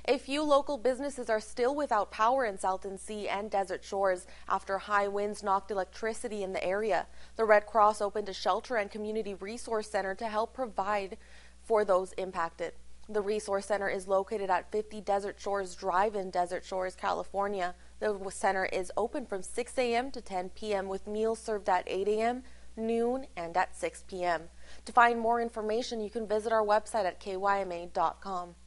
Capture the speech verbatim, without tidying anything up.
A few local businesses are still without power in Salton Sea and Desert Shores after high winds knocked electricity in the area. The Red Cross opened a shelter and community resource center to help provide for those impacted. The resource center is located at fifty Desert Shores Drive in Desert Shores, California. The center is open from six a m to ten p m with meals served at eight a m, noon, and at six p m To find more information, you can visit our website at K Y M A dot com.